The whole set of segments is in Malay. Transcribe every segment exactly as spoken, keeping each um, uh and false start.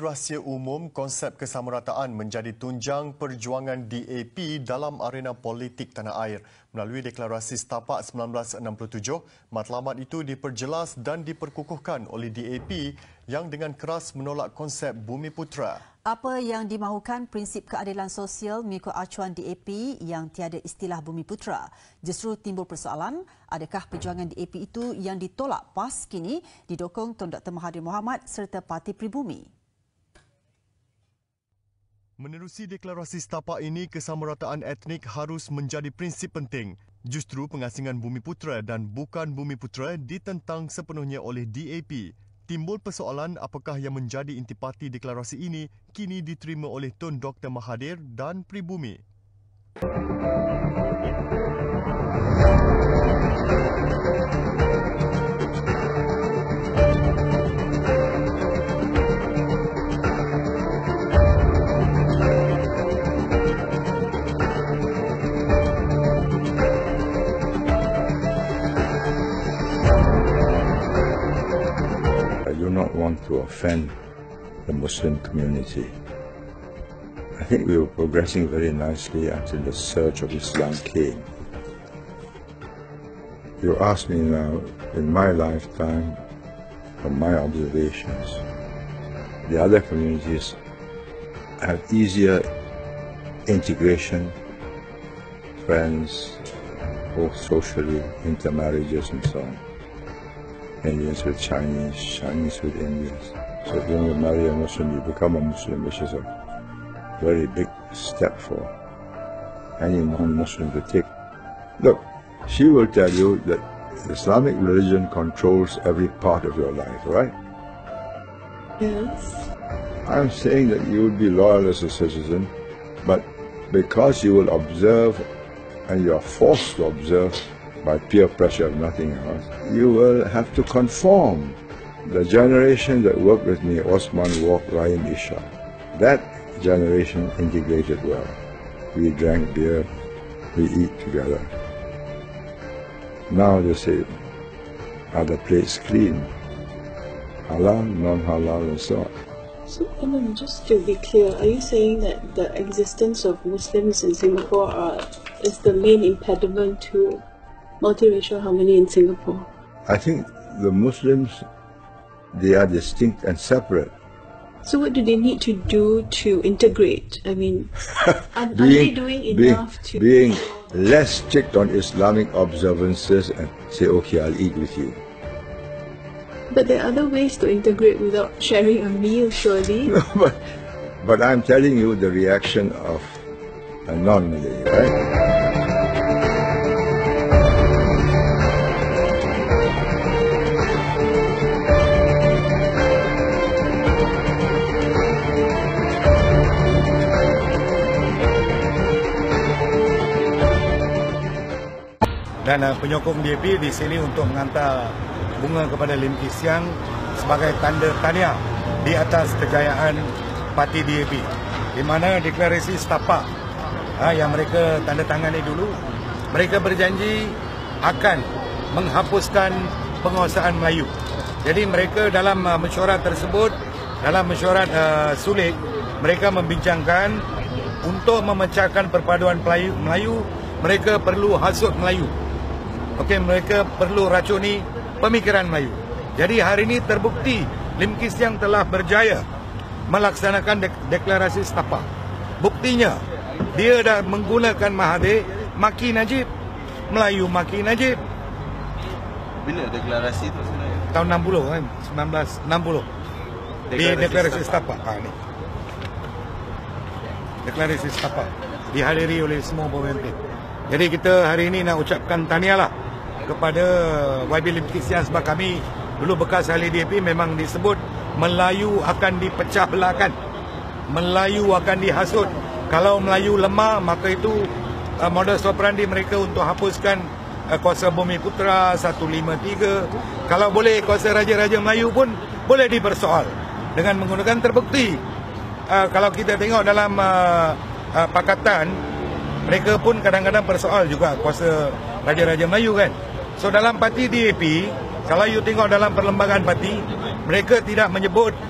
rahsia umum, konsep kesamarataan menjadi tunjang perjuangan D A P dalam arena politik tanah air. Melalui deklarasi setapak seribu sembilan ratus enam puluh tujuh, matlamat itu diperjelas dan diperkukuhkan oleh D A P yang dengan keras menolak konsep Bumiputera. Apa yang dimahukan prinsip keadilan sosial mengikut acuan D A P yang tiada istilah Bumiputera. Justru timbul persoalan, adakah perjuangan D A P itu yang ditolak PAS kini didokong Tun Doktor Mahathir Mohamad serta Parti Pribumi? Menerusi deklarasi setapak ini, kesamarataan etnik harus menjadi prinsip penting. Justru pengasingan Bumiputera dan bukan Bumiputera ditentang sepenuhnya oleh D A P. Timbul persoalan apakah yang menjadi intipati deklarasi ini kini diterima oleh Tun Doktor Mahathir dan Pribumi. I do not want to offend the Muslim community. I think we were progressing very nicely until the surge of Islam came. You ask me now, in my lifetime, from my observations, the other communities have easier integration, friends, both socially, intermarriages and so on. Indians with Chinese, Chinese with Indians. So if you want to marry a Muslim, you become a Muslim, which is a very big step for any non-Muslim to take. Look, she will tell you that Islamic religion controls every part of your life, right? Yes. I'm saying that you would be loyal as a citizen, but because you will observe and you are forced to observe by peer pressure, nothing else, you will have to conform. The generation that worked with me, Osman Walk, Rahim Isha, that generation integrated well. We drank beer, we eat together. Now they say, are the plates clean? Halal, non-halal and so on. So, Imam, just to be clear, are you saying that the existence of Muslims in Singapore are, is the main impediment to multiracial harmony in Singapore? I think the Muslims, they are distinct and separate. So what do they need to do to integrate? I mean, are, are being, they doing being, enough to... Being less strict on Islamic observances and say, okay, I'll eat with you. But there are other ways to integrate without sharing a meal, surely. No, but, but I'm telling you the reaction of a non-Malay, right? Dan uh, penyokong D A P di sini untuk mengantar bunga kepada Lim Kee Siang sebagai tanda tahniah di atas kejayaan parti D A P. Di mana deklarasi setapak uh, yang mereka tanda tangani dulu, mereka berjanji akan menghapuskan penguasaan Melayu. Jadi mereka dalam uh, mesyuarat tersebut, dalam mesyuarat uh, sulit, mereka membincangkan untuk memecahkan perpaduan Melayu, Melayu mereka perlu hasut Melayu. Okey, mereka perlu racuni pemikiran Melayu. Jadi hari ini terbukti Lim Kee Siang telah berjaya melaksanakan dek deklarasi setapak. Buktinya, dia dah menggunakan Mahathir maki Najib, Melayu maki Najib. Bila deklarasi itu sebenarnya? Tahun enam puluh kan, seribu sembilan ratus enam puluh. Di deklarasi setapak. Ha, ni. Deklarasi setapak dihadiri oleh semua pemimpin. Jadi kita hari ini nak ucapkan tahniahlah kepada Y B Lim Kee Siang sebab kami dulu bekas ahli D A P memang disebut Melayu akan dipecah belahkan, Melayu akan dihasut. Kalau Melayu lemah, maka itu uh, modus operandi mereka untuk hapuskan uh, kuasa Bumiputera seratus lima puluh tiga. Kalau boleh kuasa Raja-Raja Melayu pun boleh dipersoal dengan menggunakan terbukti. Uh, kalau kita tengok dalam uh, uh, pakatan, mereka pun kadang-kadang persoal juga kuasa Raja-Raja Melayu kan. So dalam parti D A P, kalau you tengok dalam perlembagaan parti, mereka tidak menyebut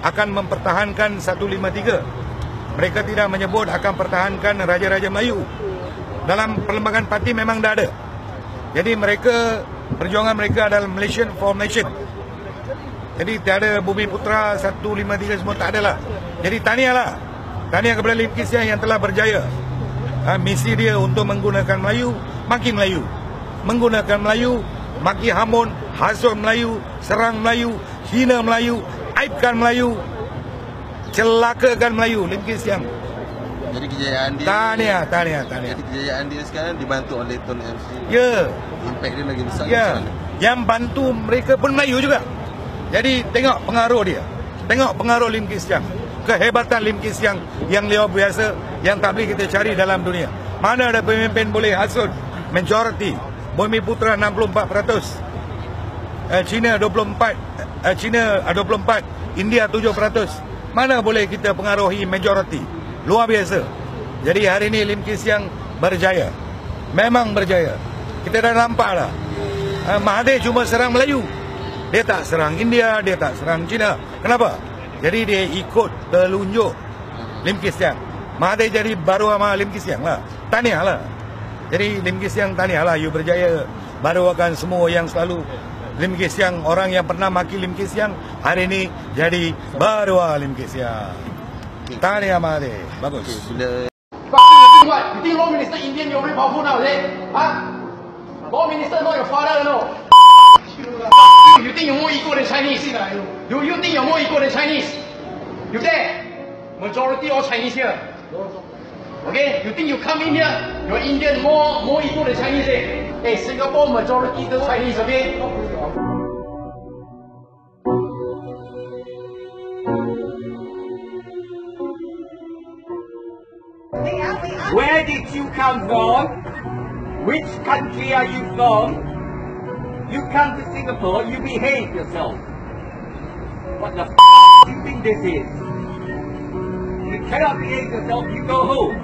akan mempertahankan seratus lima puluh tiga. Mereka tidak menyebut akan pertahankan Raja-Raja Melayu. Dalam perlembagaan parti memang dah ada. Jadi mereka, perjuangan mereka adalah Malaysian Formation. Jadi tiada Bumi Putra seratus lima puluh tiga semua tak adalah. Jadi tahniahlah. Tahniah kepada Lim Kee Siang yang telah berjaya. Ha, misi dia untuk menggunakan Melayu, makin Melayu. Menggunakan Melayu, maki hamun, hasut Melayu, serang Melayu, hina Melayu, aibkan Melayu, celakakan Melayu. Lim Kee Siang. Jadi kejayaan dia Tahniah, tahniah, tahniah. Jadi kejayaan dia sekarang dibantu oleh Tun M C. Ya. Impact dia lagi besar. Ya. Yang bantu mereka pun Melayu juga. Jadi tengok pengaruh dia. Tengok pengaruh Lim Kee Siang. Kehebatan Lim Kee Siang yang luar biasa, yang tak boleh kita cari dalam dunia. Mana ada pemimpin boleh hasut majority. Bumi Putra enam puluh empat peratus. Uh, China dua puluh empat. Uh, China uh, dua puluh empat. India tujuh peratus. Mana boleh kita pengaruhi majority. Luar biasa. Jadi hari ini Lim Kee Siang berjaya. Memang berjaya. Kita dah nampak lah. Uh, Mahathir cuma serang Melayu. Dia tak serang India, dia tak serang China. Kenapa? Jadi dia ikut telunjuk Lim Kee Siang. Mahathir jadi baru sama Lim Kee Siang lah. Tahniah lah. Jadi Lim Kee Siang tahniah lah. You berjaya. Baru akan semua yang selalu Lim Kee Siang, orang yang pernah maki Lim Kee Siang, hari ini jadi baru Lim Kee Siang. Tahniah Mahathir. Bagus. Bila You what? You think Law Minister Indian you're very powerful now, is it? Huh? Law Minister not your father, no? You think you're more equal than Chinese? Do you think you're more equal than Chinese? You there? Majority all Chinese here. Okay? You think you come in here, you're Indian more more equal than Chinese, eh? Hey, Singapore majority the Chinese, okay? Where did you come from? Which country are you from? You come to Singapore, you behave yourself. What the f*** do you think this is? You cannot behave yourself, you go home.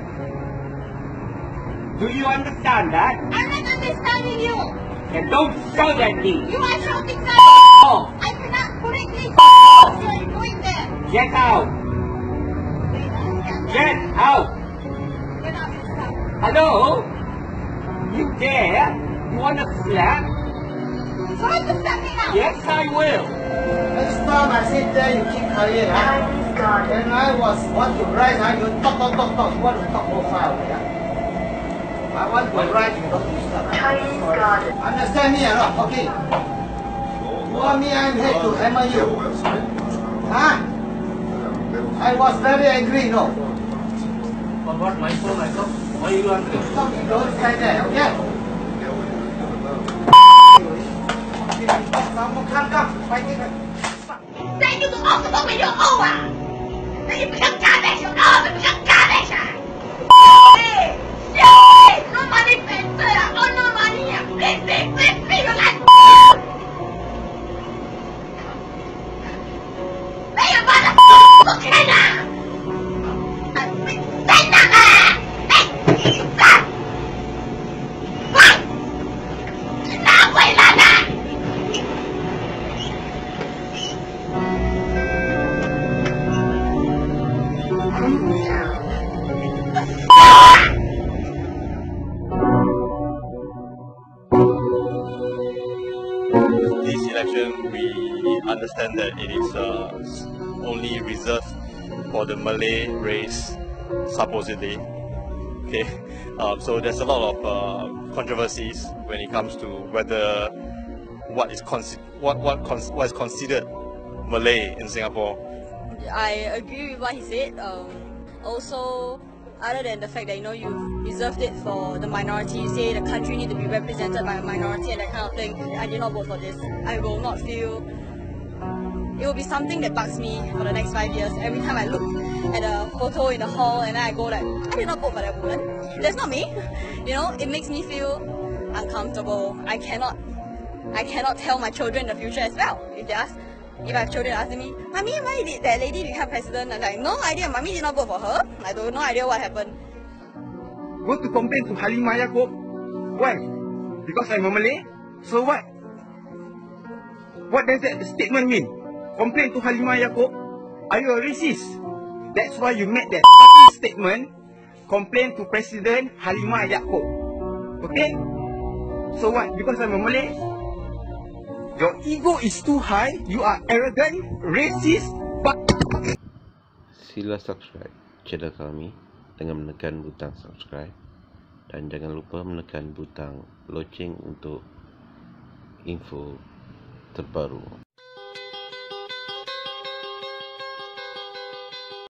Do you understand that? I'm not understanding you. And don't shout at me. You are shouting F*** that. off. I cannot correctly F*** off. what you are doing there. Get out. Get out. Get out. Hello? You dare? You want to slap? Try to stop me now. Yes, I will. Next time I sit there, you keep quiet. Huh? When I was want to write, huh? You talk, talk, talk, talk. You want to talk more file. Yeah? I want to write, you don't do stuff. Understand me or not? Okay. You want me, I'm here to hammer you. Huh? I was very angry, no? For what? My phone, myself? Why are you angry? Talking, don't stand there, okay? Kamu kan kan, fighting. Then you go off the boat when you're over. Then you become garbage. You know, you become garbage. Hey, shit! No money, pencil. Oh, no money. Please, please, please, please, you like. Where your mother fucking now? I'm big sender. Hey, you got. What? Now, wait, Lana. This election, we understand that it is uh, only reserved for the Malay race, supposedly. Okay, um, so there's a lot of uh, controversies when it comes to whether what is consi- what what cons- what is considered Malay in Singapore. I agree with what he said. Um, also, other than the fact that you know you reserved it for the minority, you say the country need to be represented by a minority and that kind of thing. I did not vote for this. I will not feel. It will be something that bugs me for the next five years. Every time I look at a photo in the hall and then I go like, I did not vote for that woman. That's not me. You know, it makes me feel uncomfortable. I cannot, I cannot tell my children in the future as well. If they ask, if I have children asking me, Mommy, why did that lady become president? I'm like, no idea. Mommy did not vote for her. I don't no idea what happened. Go to complain to Halimah Yacob. Why? Because I'm a Malay? So what? What does that statement mean? Complain to Halimah Yacob? Are you a racist? That's why you made that fucking statement, complain to President Halimah Yacob. Okay? So what? Because I'm a Malay? Your ego is too high, you are arrogant, racist, but... Sila subscribe channel kami dengan menekan butang subscribe dan jangan lupa menekan butang loceng untuk info terbaru.